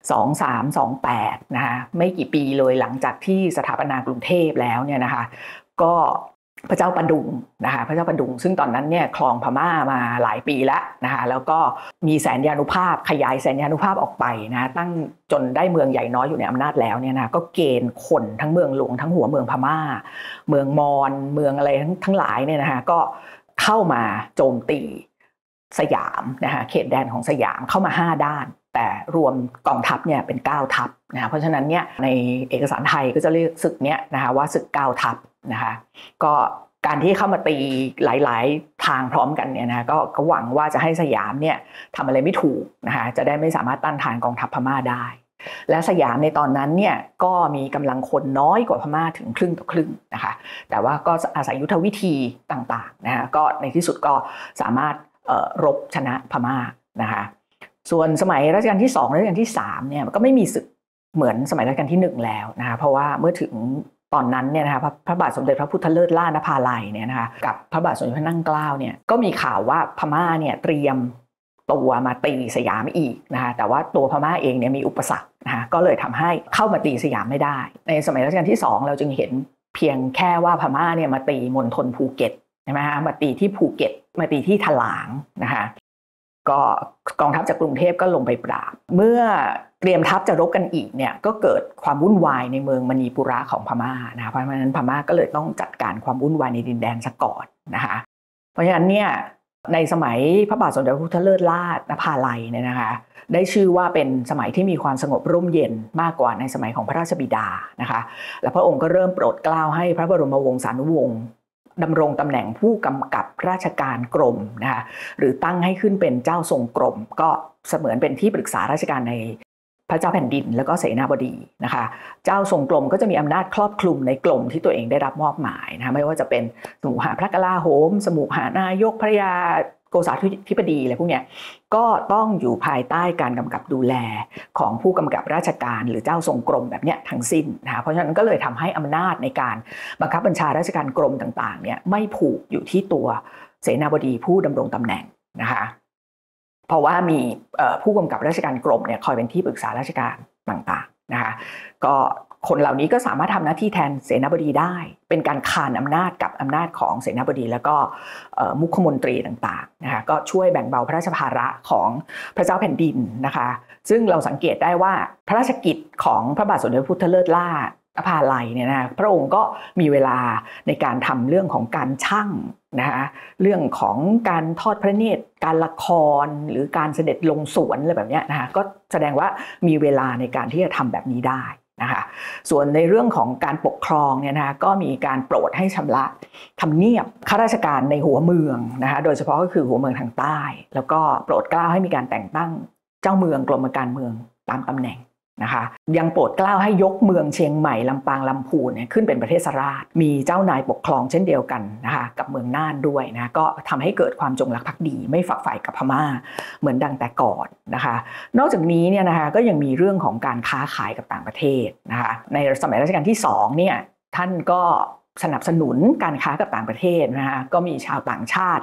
2328นะคะไม่กี่ปีเลยหลังจากที่สถาปนากรุงเทพแล้วเนี่ยนะคะก็พระเจ้าประดุงนะคะพระเจ้าประดุงซึ่งตอนนั้นเนี่ยครองพม่ามาหลายปีแล้วนะคะแล้วก็มีแสนยานุภาพขยายแสนยานุภาพออกไปนะตั้งจนได้เมืองใหญ่น้อยอยู่ในอำนาจแล้วเนี่ยนะก็เกณฑ์คนทั้งเมืองหลวงทั้งหัวเมืองพม่าเมืองมอญเมืองอะไรทั้งหลายเนี่ยนะคะก็เข้ามาโจมตีสยามนะคะเขตแดนของสยามเข้ามา5ด้านแต่รวมกองทัพเนี่ยเป็น9ทัพนะเพราะฉะนั้นเนี่ยในเอกสารไทยก็จะเรียกศึกเนี้ยนะคะว่าศึก9ทัพนะคะก็การที่เข้ามาตีหลายๆทางพร้อมกันเนี่ยนะก็หวังว่าจะให้สยามเนี่ยทำอะไรไม่ถูกนะคะจะได้ไม่สามารถต้านทานกองทัพพม่าได้และสยามในตอนนั้นเนี่ยก็มีกำลังคนน้อยกว่าพม่าถึงครึ่งต่อครึ่งนะคะแต่ว่าก็อาศัยยุทธวิธีต่างๆนะคะก็ในที่สุดก็สามารถรบชนะพม่านะคะส่วนสมัยรัชกาลที่2รัชกาลที่3เนี่ยก็ไม่มีศึกเหมือนสมัยรัชกาลที่1แล้วนะคะเพราะว่าเมื่อถึงตอนนั้นเนี่ยนะคะพระบาทสมเด็จพระพุทธเลิศล่านภาลัยเนี่ยนะคะกับพระบาทสมเด็จพระนั่งเกล้าเนี่ยก็มีข่าวว่าพม่าเนี่ยเตรียมตัวมาตีสยามอีกนะคะแต่ว่าตัวพม่าเองเนี่ยมีอุปสรรคนะคะก็เลยทำให้เข้ามาตีสยามไม่ได้ในสมัยรัชกาลที่2เราจึงเห็นเพียงแค่ว่าพม่าเนี่ยมาตีมณฑลภูเก็ตใช่ไหมคะมาตีที่ภูเก็ตมาตีที่ถลางนะคะก็กองทัพจากกรุงเทพก็ลงไปปราบเมื่อเตรียมทัพจะรบกันอีกเนี่ยก็เกิดความวุ่นวายในเมืองมณีปุระของพม่านะคะเพราะฉะนั้นพม่าก็เลยต้องจัดการความวุ่นวายในดินแดนซะก่อนนะคะเพราะฉะนั้นเนี่ยในสมัยพระบาทสมเด็จพระพุทธเลิศล่านภาลัยเนี่ยนะคะได้ชื่อว่าเป็นสมัยที่มีความสงบร่มเย็นมากกว่าในสมัยของพระราชบิดานะคะและพระองค์ก็เริ่มโปรดเกล้าให้พระบรมวงศานุวงศ์ดำรงตำแหน่งผู้กำกับราชการกรมนะคะหรือตั้งให้ขึ้นเป็นเจ้าทรงกรมก็เสมือนเป็นที่ปรึกษาราชการในพระเจ้าแผ่นดินแล้วก็เสนาบดีนะคะเจ้าทรงกรมก็จะมีอำนาจครอบคลุมในกรมที่ตัวเองได้รับมอบหมายนะคะไม่ว่าจะเป็นสมุหาพระกลาโหมสมุหานายกพระยาโกษาธิบดีอะไรพวกเนี้ยก็ต้องอยู่ภายใต้การกำกับดูแลของผู้กำกับราชการหรือเจ้าทรงกรมแบบเนี้ยทั้งสิ้นนะคะเพราะฉะนั้นก็เลยทำให้อำนาจในการบังคับบัญชาราชการกรมต่างๆเนี่ยไม่ผูกอยู่ที่ตัวเสนาบดีผู้ดำรงตำแหน่งนะคะเพราะว่ามีผู้กำกับราชการกรมเนี่ยคอยเป็นที่ปรึกษาราชการต่างๆนะคะก็คนเหล่านี้ก็สามารถทำหน้าที่แทนเสนาบดีได้เป็นการคานอำนาจกับอำนาจของเสนาบดีแล้วก็มุขมนตรีต่างๆนะคะก็ช่วยแบ่งเบาพระราชภาระของพระเจ้าแผ่นดินนะคะซึ่งเราสังเกตได้ว่าพระราชกิจของพระบาทสมเด็จพระพุทธเลิศล่านภาลัยเนี่ยนะพระองค์ก็มีเวลาในการทำเรื่องของการชั่งนะคะเรื่องของการทอดพระเนตรการละครหรือการเสด็จลงสวนอะไรแบบนี้นะคะก็แสดงว่ามีเวลาในการที่จะทำแบบนี้ได้นะคะส่วนในเรื่องของการปกครองเนี่ยนะคะก็มีการโปรดให้ชำระทำเนียบข้าราชการในหัวเมืองนะคะโดยเฉพาะก็คือหัวเมืองทางใต้แล้วก็โปรดเกล้าให้มีการแต่งตั้งเจ้าเมืองกรมการเมืองตามตำแหน่งนะคะยังโปรดเกล้าให้ยกเมืองเชียงใหม่ลำปางลำพูนเนี่ยขึ้นเป็นประเทศราชมีเจ้านายปกครองเช่นเดียวกันนะคะกับเมืองน่านด้วยนะก็ทำให้เกิดความจงรักภักดีไม่ฝักใฝ่กับพม่าเหมือนดังแต่ก่อนนะคะนอกจากนี้เนี่ยนะคะก็ยังมีเรื่องของการค้าขายกับต่างประเทศนะคะในสมัยรัชกาลที่2เนี่ยท่านก็สนับสนุนการค้ากับต่างประเทศนะคะก็มีชาวต่างชาติ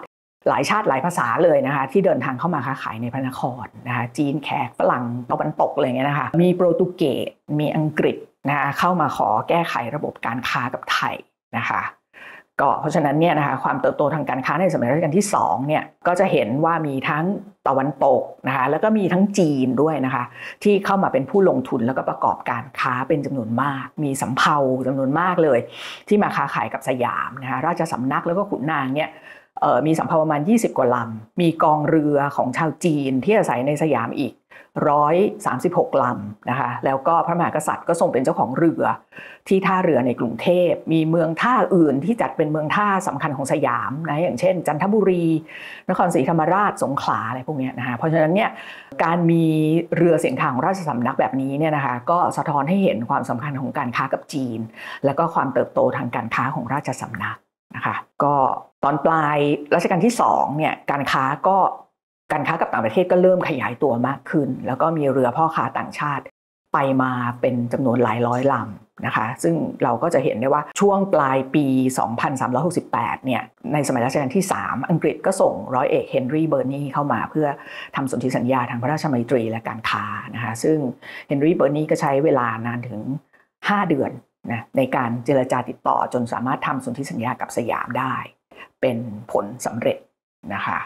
หลายชาติหลายภาษาเลยนะคะที่เดินทางเข้ามาค้าขายในพระนครนะคะจีนแขกฝรั่งตะวันตกอะไรเงี้ยนะคะมีโปรตุเกสมีอังกฤษนะคะเข้ามาขอแก้ไขระบบการค้ากับไทยนะคะก็เพราะฉะนั้นเนี่ยนะคะความเติบโตทางการค้าในสมัยรัชกาลที่2เนี่ยก็จะเห็นว่ามีทั้งตะวันตกนะคะแล้วก็มีทั้งจีนด้วยนะคะที่เข้ามาเป็นผู้ลงทุนแล้วก็ประกอบการค้าเป็นจำนวนมากมีสำเภาจำนวนมากเลยที่มาค้าขายกับสยามนะคะราชสำนักแล้วก็ขุนนางเนี่ยมีสำเภาประมาณ20กว่าลำมีกองเรือของชาวจีนที่อาศัยในสยามอีก136ลำนะคะแล้วก็พระมหากษัตริย์ก็ทรงเป็นเจ้าของเรือที่ท่าเรือในกรุงเทพมีเมืองท่าอื่นที่จัดเป็นเมืองท่าสำคัญของสยามนะอย่างเช่นจันทบุรีนครศรีธรรมราชสงขลาอะไรพวกนี้นะคะเพราะฉะนั้นเนี่ยการมีเรือสินค้าของราชสำนักแบบนี้เนี่ยนะคะก็สะท้อนให้เห็นความสำคัญของการค้ากับจีนแล้วก็ความเติบโตทางการค้าของราชสำนักนะคะก็ตอนปลายรัชกาลที่2เนี่ยการค้ากับต่างประเทศก็เริ่มขยายตัวมากขึ้นแล้วก็มีเรือพ่อค้าต่างชาติไปมาเป็นจำนวนหลายร้อยลำนะคะซึ่งเราก็จะเห็นได้ว่าช่วงปลายปี 2368 เนี่ยในสมัยรัชกาลที่3อังกฤษก็ส่งร้อยเอกเฮนรี่เบอร์นีเข้ามาเพื่อทำสนธิสัญญาทางพระราชมัยตรีและการค้านะคะซึ่งเฮนรี่เบอร์นีก็ใช้เวลานานถึง5 เดือนนะในการเจรจาติดต่อจนสามารถทำสนธิสัญญากับสยามได้เป็นผลสำเร็จนะคะ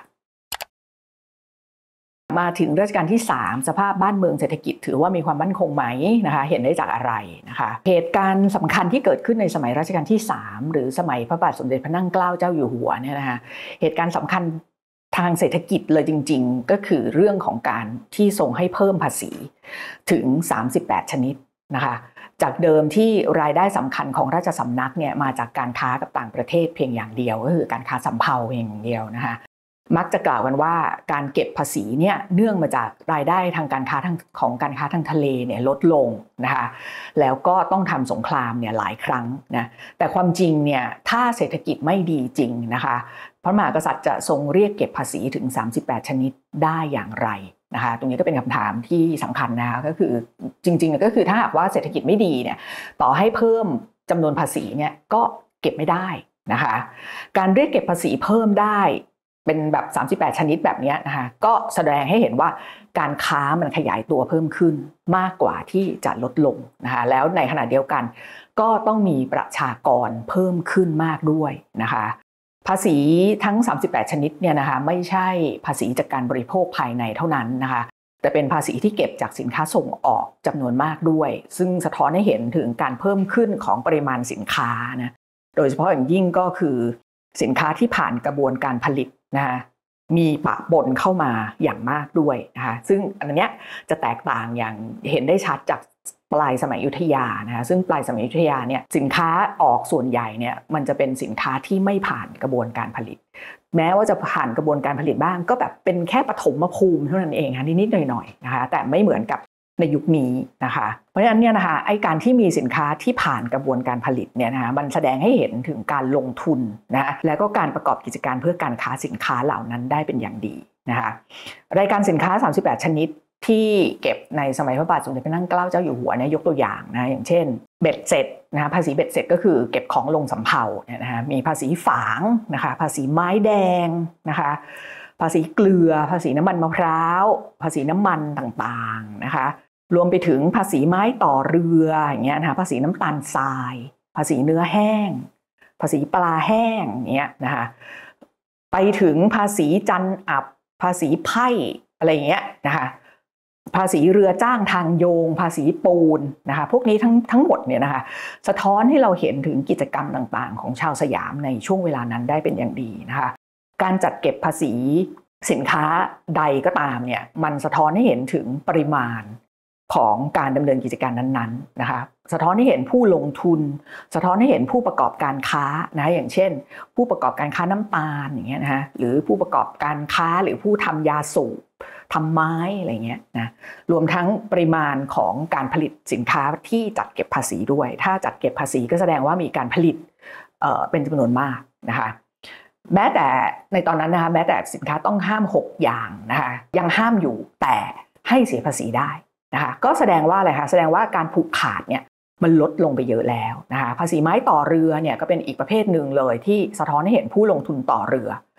มาถึงรัชกาลที่3สภาพบ้านเมืองเศรษฐกิจถือว่ามีความมั่นคงไหมนะคะเห็นได้จากอะไรนะคะเหตุการณ์สำคัญที่เกิดขึ้นในสมัยรัชกาลที่3หรือสมัยพระบาทสมเด็จพระนั่งเกล้าเจ้าอยู่หัวเนี่ยนะคะเหตุการณ์สำคัญทางเศรษฐกิจเลยจริงๆก็คือเรื่องของการที่ทรงให้เพิ่มภาษีถึง38ชนิดนะคะจากเดิมที่รายได้สำคัญของราชสำนักเนี่ยมาจากการค้ากับต่างประเทศเพียงอย่างเดียวก็คือการค้าสำเภาเพียงอย่างเดียวนะคะมักจะกล่าวกันว่าการเก็บภาษีเนี่ยเนื่องมาจากรายได้ทางการค้าของการค้าทางทะเลเนี่ยลดลงนะคะแล้วก็ต้องทำสงครามเนี่ยหลายครั้งนะแต่ความจริงเนี่ยถ้าเศรษฐกิจไม่ดีจริงนะคะพระมหากษัตริย์จะทรงเรียกเก็บภาษีถึง38ชนิดได้อย่างไรนะคะตรงนี้ก็เป็นคำถามที่สำคัญนะคะก็คือจริงๆก็คือถ้าหากว่าเศรษฐกิจไม่ดีเนี่ยต่อให้เพิ่มจำนวนภาษีเนี่ยก็เก็บไม่ได้นะคะการเรียกเก็บภาษีเพิ่มได้เป็นแบบ38ชนิดแบบนี้นะคะก็แสดงให้เห็นว่าการค้ามันขยายตัวเพิ่มขึ้นมากกว่าที่จะลดลงนะคะแล้วในขณะเดียวกันก็ต้องมีประชากรเพิ่มขึ้นมากด้วยนะคะภาษีทั้ง38ชนิดเนี่ยนะคะไม่ใช่ภาษีจากการบริโภคภายในเท่านั้นนะคะแต่เป็นภาษีที่เก็บจากสินค้าส่งออกจำนวนมากด้วยซึ่งสะท้อนให้เห็นถึงการเพิ่มขึ้นของปริมาณสินค้านะโดยเฉพาะอย่างยิ่งก็คือสินค้าที่ผ่านกระบวนการผลิตนะคะมีปะปนเข้ามาอย่างมากด้วยนะคะซึ่งอันนี้จะแตกต่างอย่างเห็นได้ชัดจากปลายสมัยอยุธยานะคะซึ่งปลายสมัยอยุธยาเนี่ยสินค้าออกส่วนใหญ่เนี่ยมันจะเป็นสินค้าที่ไม่ผ่านกระบวนการผลิตแม้ว่าจะผ่านกระบวนการผลิตบ้างก็แบบเป็นแค่ปฐมภูมิเท่านั้นเองค่ะนิดๆหน่อยๆนะคะแต่ไม่เหมือนกับในยุคนี้นะคะเพราะฉะนั้นเนี่ยนะคะไอ้การที่มีสินค้าที่ผ่านกระบวนการผลิตเนี่ยนะคะมันแสดงให้เห็นถึงการลงทุนนะแล้วก็การประกอบกิจการเพื่อการค้าสินค้าเหล่านั้นได้เป็นอย่างดีนะคะรายการสินค้า38ชนิดที่เก็บในสมัยพระบาทสมเด็จพระนั่งเกล้าเจ้าอยู่หัวเนี่ยยกตัวอย่างนะอย่างเช่นเบ็ดเสร็จนะคะภาษีเบ็ดเสร็จก็คือเก็บของลงสำเภาเนี่ยนะคะมีภาษีฝางนะคะภาษีไม้แดงนะคะภาษีเกลือภาษีน้ำมันมะพร้าวภาษีน้ำมันต่างๆนะคะรวมไปถึงภาษีไม้ต่อเรืออย่างเงี้ยนะคะภาษีน้ำตาลทรายภาษีเนื้อแห้งภาษีปลาแห้งอย่างเงี้ยนะคะไปถึงภาษีจันอับภาษีไพ่อะไรอย่างเงี้ยนะคะภาษีเรือจ้างทางโยงภาษีปูนนะคะพวกนี้ทั้งหมดเนี่ยนะคะสะท้อนให้เราเห็นถึงกิจกรรมต่างๆของชาวสยามในช่วงเวลานั้นได้เป็นอย่างดีนะคะการจัดเก็บภาษีสินค้าใดก็ตามเนี่ยมันสะท้อนให้เห็นถึงปริมาณของการดำเนินกิจการนั้นๆนะคะสะท้อนให้เห็นผู้ลงทุนสะท้อนให้เห็นผู้ประกอบการค้านะอย่างเช่นผู้ประกอบการค้าน้ำตาลอย่างเงี้ยนะคะหรือผู้ประกอบการค้าหรือผู้ทำยาสูบทำไม้อะไรเงี้ยนะรวมทั้งปริมาณของการผลิตสินค้าที่จัดเก็บภาษีด้วยถ้าจัดเก็บภาษีก็แสดงว่ามีการผลิตเป็นจำนวนมากนะคะแม้แต่ในตอนนั้นนะคะแม้แต่สินค้าต้องห้าม6อย่างนะคะยังห้ามอยู่แต่ให้เสียภาษีได้นะคะก็แสดงว่าอะไรคะแสดงว่าการผูกขาดเนี่ยมันลดลงไปเยอะแล้วนะคะภาษีไม้ต่อเรือเนี่ยก็เป็นอีกประเภทหนึ่งเลยที่สะท้อนให้เห็นผู้ลงทุนต่อเรือ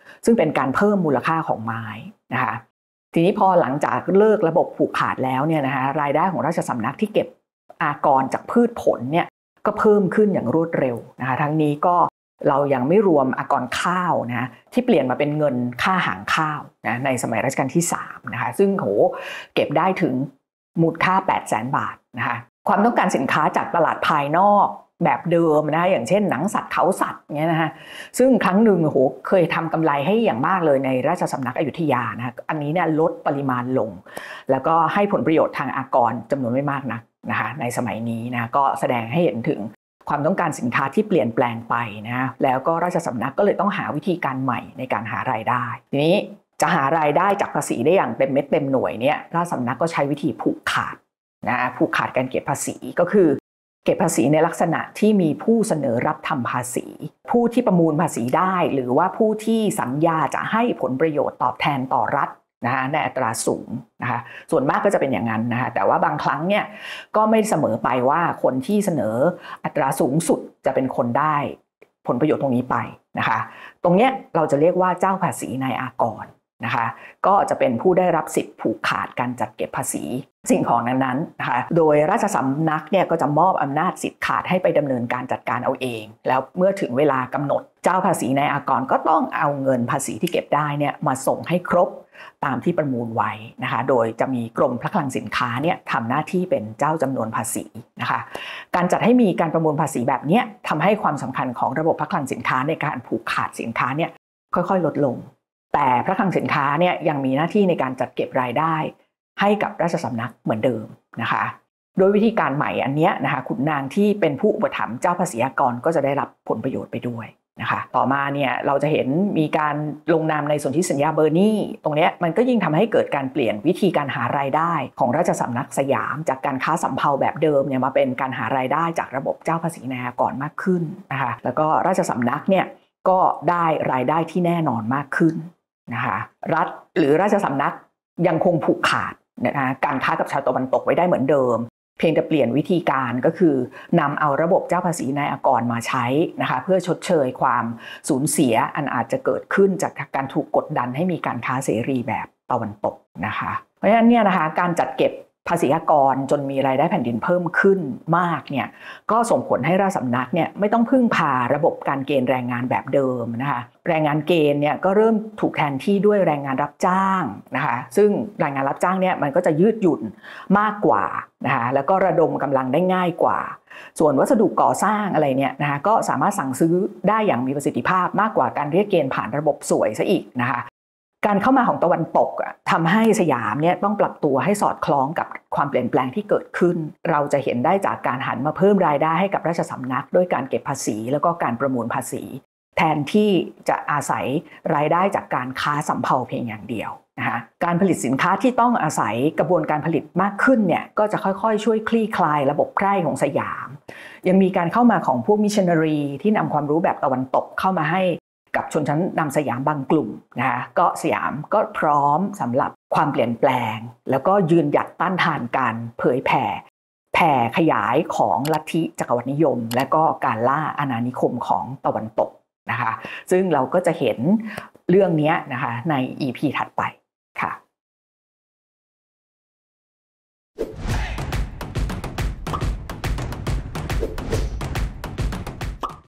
ซึ่งเป็นการเพิ่มมูลค่าของไม้นะคะทีนี้พอหลังจากเลิกระบบผูกขาดแล้วเนี่ยนะคะรายได้ของราชสำนักที่เก็บอากรจากพืชผลเนี่ยก็เพิ่มขึ้นอย่างรวดเร็วนะคะทั้งนี้ก็เรายังไม่รวมอากรข้าวนะที่เปลี่ยนมาเป็นเงินค่าหางข้าวนะในสมัยรัชกาลที่3นะคะซึ่งเก็บได้ถึงมูลค่า 800,000 บาทนะคะความต้องการสินค้าจากตลาดภายนอกแบบเดิมนะอย่างเช่นหนังสัตว์เขาสัตว์เงี้ยนะฮะซึ่งครั้งหนึ่งเคยทำกำไรให้อย่างมากเลยในราชสำนักอยุธยานะฮะอันนี้เนี่ยลดปริมาณลงแล้วก็ให้ผลประโยชน์ทางอากรจำนวนไม่มากนักนะคะในสมัยนี้นะก็แสดงให้เห็นถึงความต้องการสินค้าที่เปลี่ยนแปลงไปนะแล้วก็ราชสำนักก็เลยต้องหาวิธีการใหม่ในการหารายได้ทีนี้จะหารายได้จากภาษีได้อย่างเต็มเม็ดเต็มหน่วยเนี่ยราชสำนักก็ใช้วิธีผูกขาดนะผูกขาดการเก็บภาษีก็คือเก็บภาษีในลักษณะที่มีผู้เสนอรับทำภาษีผู้ที่ประมูลภาษีได้หรือว่าผู้ที่สัญญาจะให้ผลประโยชน์ตอบแทนต่อรัฐนะคะในอัตราสูงนะคะส่วนมากก็จะเป็นอย่างนั้นนะคะแต่ว่าบางครั้งเนี่ยก็ไม่เสมอไปว่าคนที่เสนออัตราสูงสุดจะเป็นคนได้ผลประโยชน์ตรงนี้ไปนะคะตรงเนี้ยเราจะเรียกว่าเจ้าภาษีนายอากรนะคะก็จะเป็นผู้ได้รับสิทธิ์ผูกขาดการจัดเก็บภาษีสิ่งของนั้นๆนะคะโดยราชสำนักเนี่ยก็จะมอบอำนาจสิทธิ์ขาดให้ไปดำเนินการจัดการเอาเองแล้วเมื่อถึงเวลากำหนดเจ้าภาษีนายอากรก็ต้องเอาเงินภาษีที่เก็บได้เนี่ยมาส่งให้ครบตามที่ประมูลไว้นะคะโดยจะมีกรมพระคลังสินค้าเนี่ยทำหน้าที่เป็นเจ้าจำนวนภาษีนะคะการจัดให้มีการประมูลภาษีแบบนี้ทำให้ความสำคัญของระบบพระคลังสินค้าในการผูกขาดสินค้าเนี่ยค่อยๆลดลงแต่พระคลังสินค้าเนี่ยยังมีหน้าที่ในการจัดเก็บรายได้ให้กับราชสำนักเหมือนเดิมนะคะโดยวิธีการใหม่อันนี้นะคะขุนนางที่เป็นผู้อุปถัมภ์เจ้าภาษีอากรก็จะได้รับผลประโยชน์ไปด้วยนะคะต่อมาเนี่ยเราจะเห็นมีการลงนามในสนธิสัญญาเบอร์นีตรงนี้มันก็ยิ่งทำให้เกิดการเปลี่ยนวิธีการหารายได้ของราชสำนักสยามจากการค้าสำเภาแบบเดิมเนี่ยมาเป็นการหารายได้จากระบบเจ้าภาษีนายอากรมากขึ้นนะคะแล้วก็ราชสำนักเนี่ยก็ได้รายได้ที่แน่นอนมากขึ้นนะคะรัฐหรือราชสำนักยังคงผูกขาดนะคะการค้ากับชาวตะวันตกไว้ได้เหมือนเดิมเพียงแต่เปลี่ยนวิธีการก็คือนำเอาระบบเจ้าภาษีนายอากรมาใช้นะคะเพื่อชดเชยความสูญเสียอันอาจจะเกิดขึ้นจากการถูกกดดันให้มีการค้าเสรีแบบตะวันตกนะคะเพราะฉะนั้นเนี่ยนะคะการจัดเก็บภาษีอากรจนมีรายได้แผ่นดินเพิ่มขึ้นมากเนี่ยก็ส่งผลให้ราชสำนักเนี่ยไม่ต้องพึ่งพาระบบการเกณฑ์แรงงานแบบเดิมนะคะแรงงานเกณฑ์เนี่ยก็เริ่มถูกแทนที่ด้วยแรงงานรับจ้างนะคะซึ่งแรงงานรับจ้างเนี่ยมันก็จะยืดหยุ่นมากกว่านะคะแล้วก็ระดมกำลังได้ง่ายกว่าส่วนวัสดุก่อสร้างอะไรเนี่ยนะคะก็สามารถสั่งซื้อได้อย่างมีประสิทธิภาพมากกว่าการเรียกเกณฑ์ผ่านระบบสวยซะอีกนะคะการเข้ามาของตะวันตกทำให้สยามเนี่ยต้องปรับตัวให้สอดคล้องกับความเปลี่ยนแปลงที่เกิดขึ้นเราจะเห็นได้จากการหันมาเพิ่มรายได้ให้กับราชสำนักด้วยการเก็บภาษีแล้วก็การประมูลภาษีแทนที่จะอาศัยรายได้จากการค้าสำเภาเพียงอย่างเดียวนะคะการผลิตสินค้าที่ต้องอาศัยกระบวนการผลิตมากขึ้นเนี่ยก็จะค่อยๆช่วยคลี่คลายระบบไพร่ของสยามยังมีการเข้ามาของพวกมิชชันนารีที่นำความรู้แบบตะวันตกเข้ามาให้กับชนชั้นนำสยามบางกลุ่มนะคะก็สยามก็พร้อมสำหรับความเปลี่ยนแปลงแล้วก็ยืนหยัดต้านทานการเผยแผ่ขยายของลัทธิจักรวรรดินิยมและก็การล่าอาณานิคมของตะวันตกนะคะซึ่งเราก็จะเห็นเรื่องนี้นะคะใน EP ถัดไปค่ะ